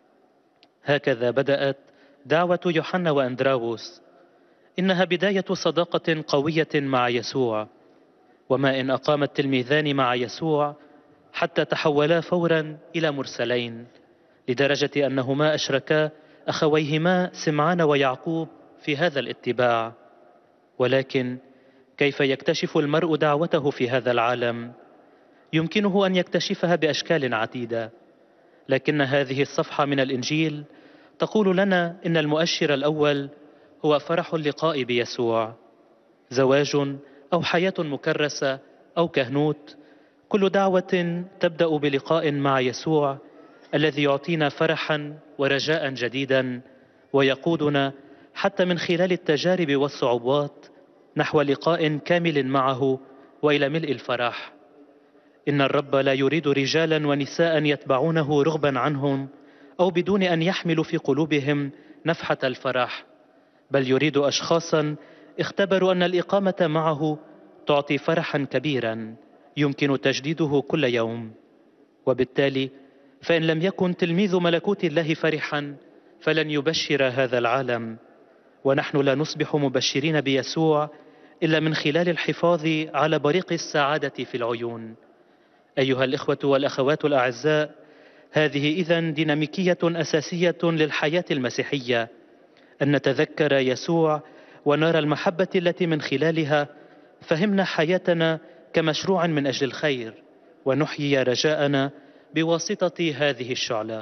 Speaker 9: هكذا بدأت دعوة يوحنا وأندراوس. إنها بداية صداقة قوية مع يسوع، وما إن أقام التلميذان مع يسوع حتى تحولا فورا إلى مرسلين، لدرجة أنهما أشركا أخويهما سمعان ويعقوب في هذا الاتباع. ولكن كيف يكتشف المرء دعوته في هذا العالم؟ يمكنه أن يكتشفها بأشكال عديدة، لكن هذه الصفحة من الإنجيل تقول لنا إن المؤشر الأول هو فرح اللقاء بيسوع. زواج أو حياة مكرسة أو كهنوت، كل دعوة تبدأ بلقاء مع يسوع الذي يعطينا فرحا ورجاء جديدا، ويقودنا حتى من خلال التجارب والصعوبات نحو لقاء كامل معه وإلى ملء الفرح. إن الرب لا يريد رجالا ونساء يتبعونه رغبا عنهم أو بدون أن يحملوا في قلوبهم نفحة الفرح، بل يريد أشخاصا اختبروا أن الإقامة معه تعطي فرحا كبيرا يمكن تجديده كل يوم. وبالتالي فإن لم يكن تلميذ ملكوت الله فرحا فلن يبشر هذا العالم، ونحن لا نصبح مبشرين بيسوع إلا من خلال الحفاظ على بريق السعادة في العيون. أيها الإخوة والأخوات الأعزاء، هذه إذن ديناميكية أساسية للحياة المسيحية، أن نتذكر يسوع ونرى المحبة التي من خلالها فهمنا حياتنا كمشروع من أجل الخير، ونحيي رجاءنا بواسطة هذه الشعلة.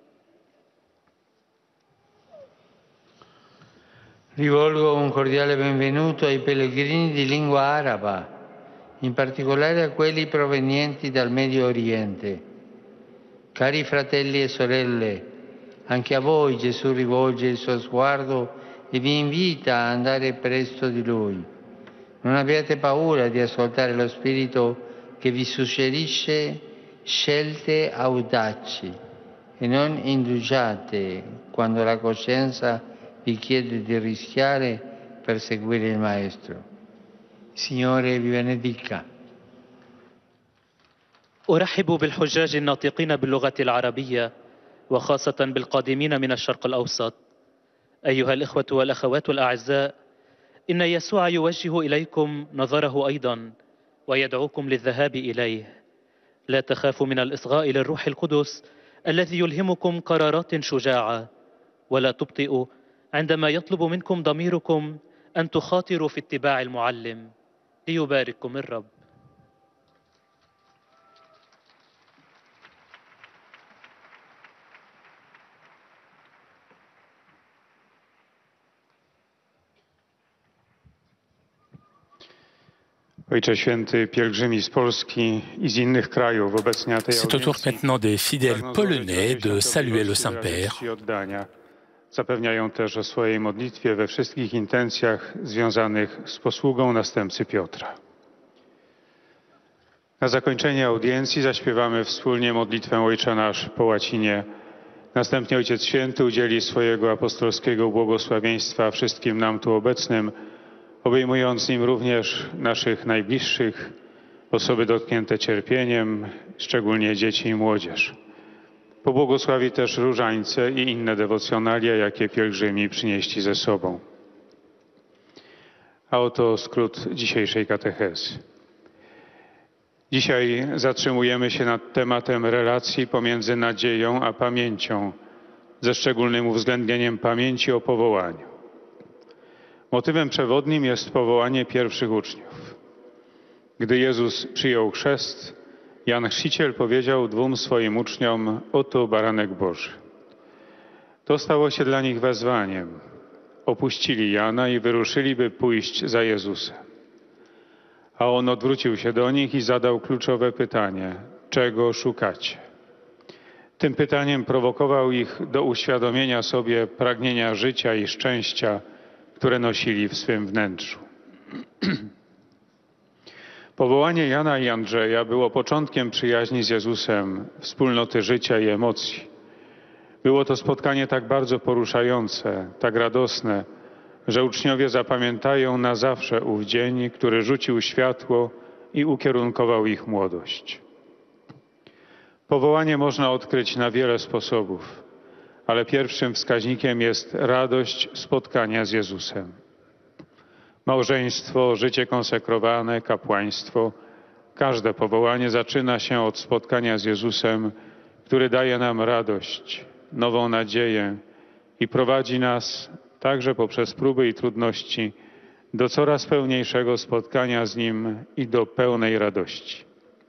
Speaker 10: Rivolgo un cordiale benvenuto ai pellegrini di lingua araba, in particolare a quelli provenienti dal Medio Oriente. Cari fratelli e sorelle, anche a voi Gesù rivolge il suo sguardo e vi invita a andare presto di Lui. Non abbiate paura di ascoltare lo Spirito che vi suggerisce scelte audaci e non indugiate quando la coscienza vi chiede di rischiare per seguire il Maestro. Signore vi benedica.
Speaker 9: أرحب بالحجاج الناطقين باللغة العربية، وخاصة بالقادمين من الشرق الأوسط. أيها الإخوة والأخوات الأعزاء، إن يسوع يوجه إليكم نظره أيضا ويدعوكم للذهاب إليه. لا تخافوا من الإصغاء للروح القدس الذي يلهمكم قرارات شجاعة، ولا تبطئوا عندما يطلب منكم ضميركم أن تخاطروا في اتباع المعلم. ليبارككم الرب.
Speaker 2: Ojcze Święty, pielgrzymi z Polski i z innych krajów obecnie na tej
Speaker 1: C'est au tour
Speaker 2: audiencji
Speaker 1: maintenant des fidèles polonais de saluer le Saint-Père.
Speaker 2: oddania. Zapewniają też o swojej modlitwie we wszystkich intencjach związanych z posługą następcy Piotra. Na zakończenie audiencji zaśpiewamy wspólnie modlitwę Ojcze Nasz po łacinie. Następnie Ojciec Święty udzieli swojego apostolskiego błogosławieństwa wszystkim nam tu obecnym, obejmując nim również naszych najbliższych, osoby dotknięte cierpieniem, szczególnie dzieci i młodzież. Pobłogosławi też różańce i inne dewocjonalia, jakie pielgrzymi przynieśli ze sobą. A oto skrót dzisiejszej katechezy. Dzisiaj zatrzymujemy się nad tematem relacji pomiędzy nadzieją a pamięcią, ze szczególnym uwzględnieniem pamięci o powołaniu. Motywem przewodnim jest powołanie pierwszych uczniów. Gdy Jezus przyjął chrzest, Jan Chrzciciel powiedział 2 swoim uczniom: oto baranek Boży. To stało się dla nich wezwaniem. Opuścili Jana i wyruszyli, by pójść za Jezusem. A on odwrócił się do nich i zadał kluczowe pytanie: czego szukacie? Tym pytaniem prowokował ich do uświadomienia sobie pragnienia życia i szczęścia, które nosili w swym wnętrzu. Powołanie Jana i Andrzeja było początkiem przyjaźni z Jezusem, wspólnoty życia i emocji. Było to spotkanie tak bardzo poruszające, tak radosne, że uczniowie zapamiętają na zawsze ów dzień, który rzucił światło i ukierunkował ich młodość. Powołanie można odkryć na wiele sposobów, ale pierwszym wskaźnikiem jest radość spotkania z Jezusem. Małżeństwo, życie konsekrowane, kapłaństwo, każde powołanie zaczyna się od spotkania z Jezusem, który daje nam radość, nową nadzieję i prowadzi nas także poprzez próby i trudności do coraz pełniejszego spotkania z Nim i do pełnej radości.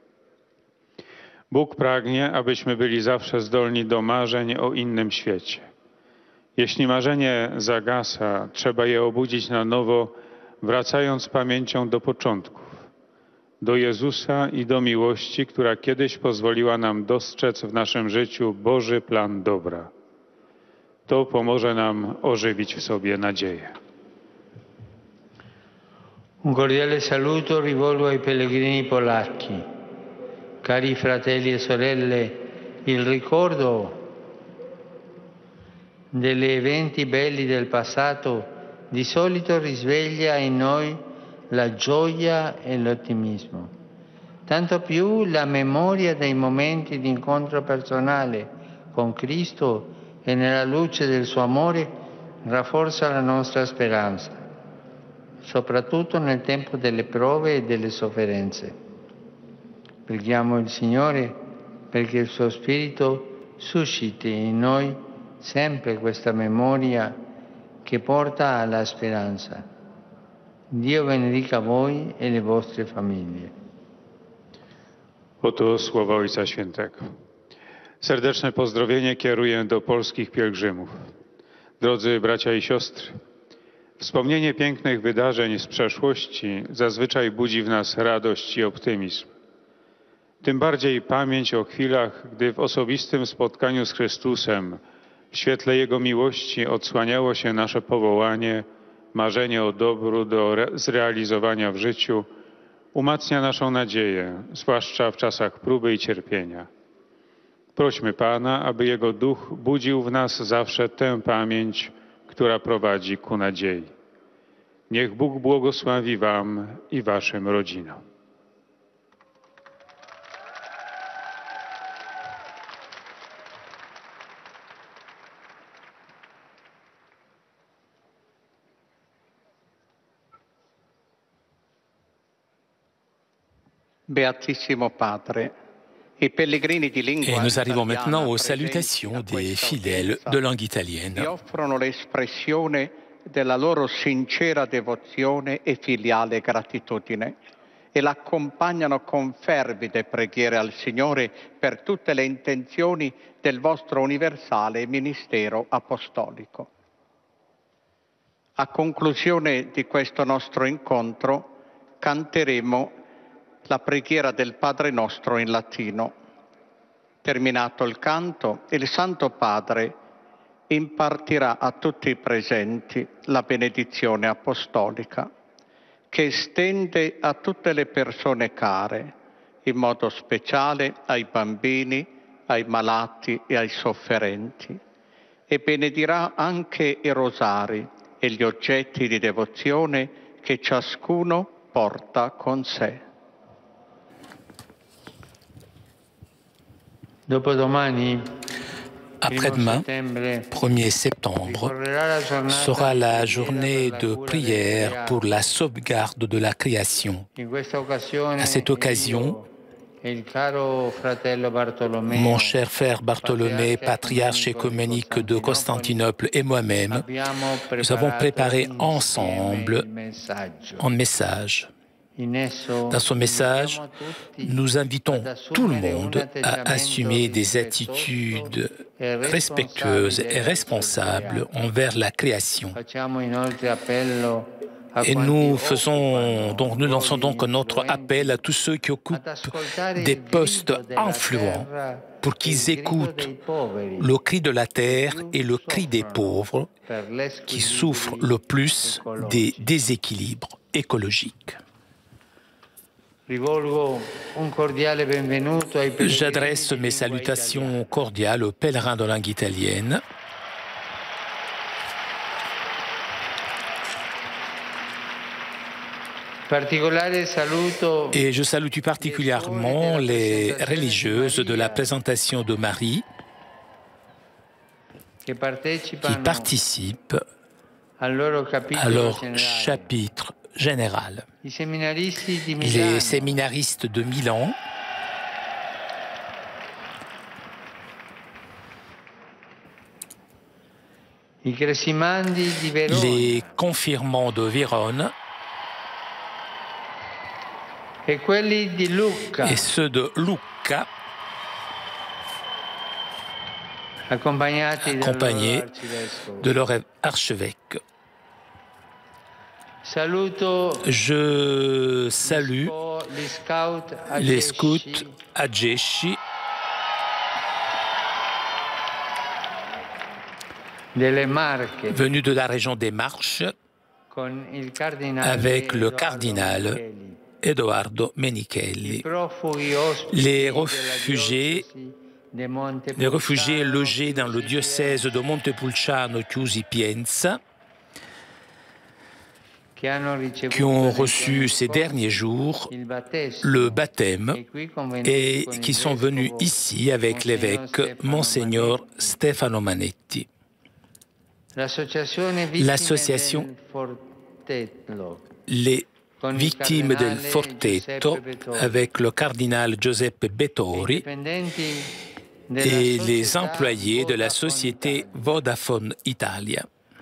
Speaker 2: Bóg pragnie, abyśmy byli zawsze zdolni do marzeń o innym świecie. Jeśli marzenie zagasa, trzeba je obudzić na nowo, wracając pamięcią do początków, do Jezusa i do miłości, która kiedyś pozwoliła nam dostrzec w naszym życiu Boży plan dobra. To pomoże nam ożywić w sobie nadzieję.
Speaker 10: Un cordiale saluto rivolgo ai pellegrini polacchi. Cari fratelli e sorelle, il ricordo degli eventi belli del passato di solito risveglia in noi la gioia e l'ottimismo. Tanto più la memoria dei momenti di incontro personale con Cristo e nella luce del suo amore rafforza la nostra speranza, soprattutto nel tempo delle prove e delle sofferenze. Preghiamo il Signore perché il suo Spirito susciti in noi sempre questa memoria che porta alla speranza. Dio benedica voi e le vostre famiglie.
Speaker 2: Oto słowa Ojca Świętego. Serdeczne pozdrowienie kieruję do polskich pielgrzymów. Drodzy bracia i siostry, wspomnienie pięknych wydarzeń z przeszłości zazwyczaj budzi w nas radość i optymizm. Tym bardziej pamięć o chwilach, gdy w osobistym spotkaniu z Chrystusem, w świetle Jego miłości odsłaniało się nasze powołanie, marzenie o dobru do zrealizowania w życiu, umacnia naszą nadzieję, zwłaszcza w czasach próby i cierpienia. Prośmy Pana, aby Jego Duch budził w nas zawsze tę pamięć, która prowadzi ku nadziei. Niech Bóg błogosławi Wam i Waszym rodzinom.
Speaker 3: Beatissimo Padre, i pellegrini di lingua
Speaker 1: Et nous arrivons maintenant
Speaker 3: italiana
Speaker 1: aux salutations
Speaker 3: presenti a
Speaker 1: des
Speaker 3: questa
Speaker 1: fidèles
Speaker 3: udienza
Speaker 1: de langue italienne.
Speaker 3: vi offrono l'espressione della loro sincera devozione e filiale gratitudine e l'accompagnano con fervide preghiere al Signore per tutte le intenzioni del vostro universale ministero apostolico. A conclusione di questo nostro incontro, canteremo la preghiera del Padre nostro in latino. Terminato il canto, il Santo Padre impartirà a tutti i presenti la benedizione apostolica, che estende a tutte le persone care, in modo speciale ai bambini, ai malati e ai sofferenti, e benedirà anche i rosari e gli oggetti di devozione che ciascuno porta con sé.
Speaker 10: Dopodomani,
Speaker 1: Après-demain, 1er septembre, sera la journée de prière pour la sauvegarde de la création. À cette occasion, mon cher frère Bartholomé, patriarche écuménique de Constantinople, et moi-même, nous avons préparé ensemble un message. Dans ce message, nous invitons tout le monde à assumer des attitudes respectueuses et responsables envers la création. Et nous lançons donc notre appel à tous ceux qui occupent des postes influents pour qu'ils écoutent le cri de la terre et le cri des pauvres qui souffrent le plus des déséquilibres écologiques. J'adresse mes salutations cordiales aux pèlerins de langue italienne. Et je salue tout particulièrement les religieuses de la présentation de Marie qui participent à leur chapitre général. Les séminaristes de Milan, les confirmants de Vérone et ceux de Lucca, accompagnés de leur archevêque. Je salue les scouts Agesci, venus de la région des Marches, avec le cardinal Edoardo Menichelli. Les réfugiés logés dans le diocèse de Montepulciano Chiusi Pienza, qui ont reçu ces derniers jours le baptême et qui sont venus ici avec l'évêque Monseigneur Stefano Manetti. L'association Les Victimes del Forteto avec le cardinal Giuseppe Bettori et les employés de la société Vodafone Italia.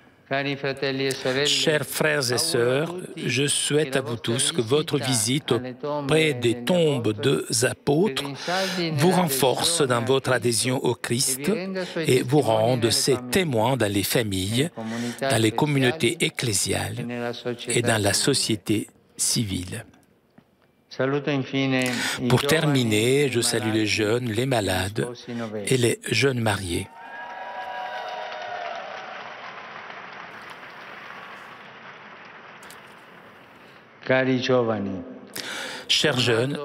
Speaker 1: Chers frères et sœurs, je souhaite à vous tous que votre visite auprès des tombes des apôtres vous renforce dans votre adhésion au Christ et vous rende ses témoins dans les familles, dans les communautés ecclésiales et dans la société civile. Pour terminer, je salue les jeunes, les malades et les jeunes mariés. Chers jeunes,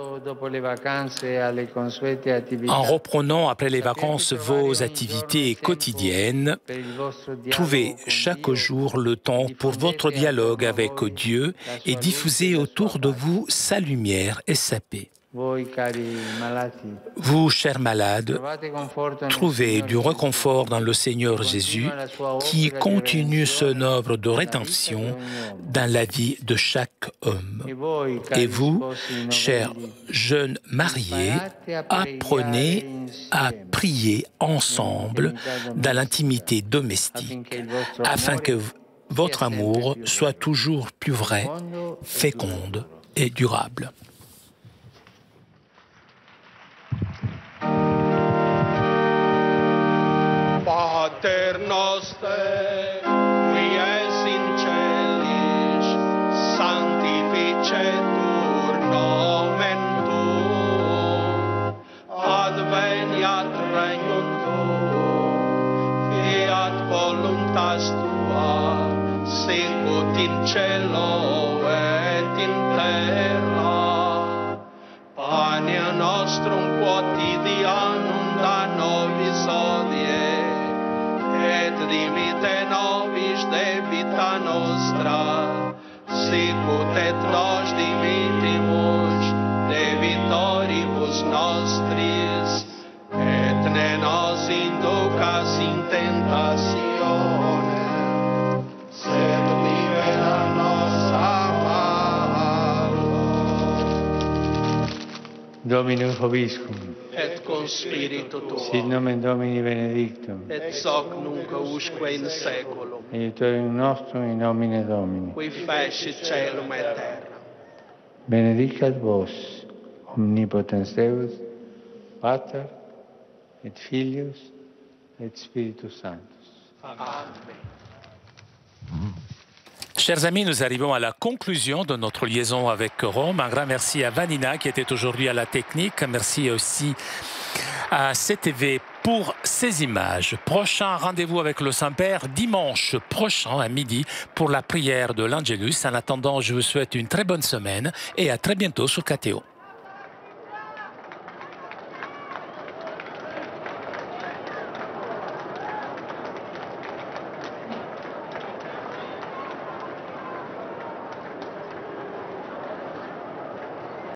Speaker 1: en reprenant après les vacances vos activités quotidiennes, trouvez chaque jour le temps pour votre dialogue avec Dieu et diffusez autour de vous sa lumière et sa paix. Vous, chers malades, trouvez du réconfort dans le Seigneur Jésus qui continue son œuvre de rédemption dans la vie de chaque homme. Et vous, chers jeunes mariés, apprenez à prier ensemble dans l'intimité domestique afin que votre amour soit toujours plus vrai, féconde et durable.
Speaker 11: Pater noster, qui es in celis, sanctificetur voluntas tua, sicut in cielo et in terra. Panem nostrum quotidianum da nobis hodie, et dimite nobis debita nostra, sicut et nos dimitimus debitoribus nostris, et ne nos inducas in tentationem, sed libera nos a malo.
Speaker 10: Dominum vobiscum.
Speaker 11: Et con spiritu tuo.
Speaker 10: Sit nomen Domini benedictum.
Speaker 11: Et soc nunc usque in saeculum.
Speaker 10: Aiutorium nostrum in nomine Domini.
Speaker 11: Qui fecit caelum et terra.
Speaker 10: Benedicat vos, omnipotens Deus, Pater, et Filius, et Spiritus Sanctus.
Speaker 11: Amen.
Speaker 1: Chers amis, nous arrivons à la conclusion de notre liaison avec Rome. Un grand merci à Vanina qui était aujourd'hui à la technique. Merci aussi à CTV pour ces images. Prochain rendez-vous avec le Saint-Père dimanche prochain à midi pour la prière de l'Angelus. En attendant, je vous souhaite une très bonne semaine et à très bientôt sur KTO.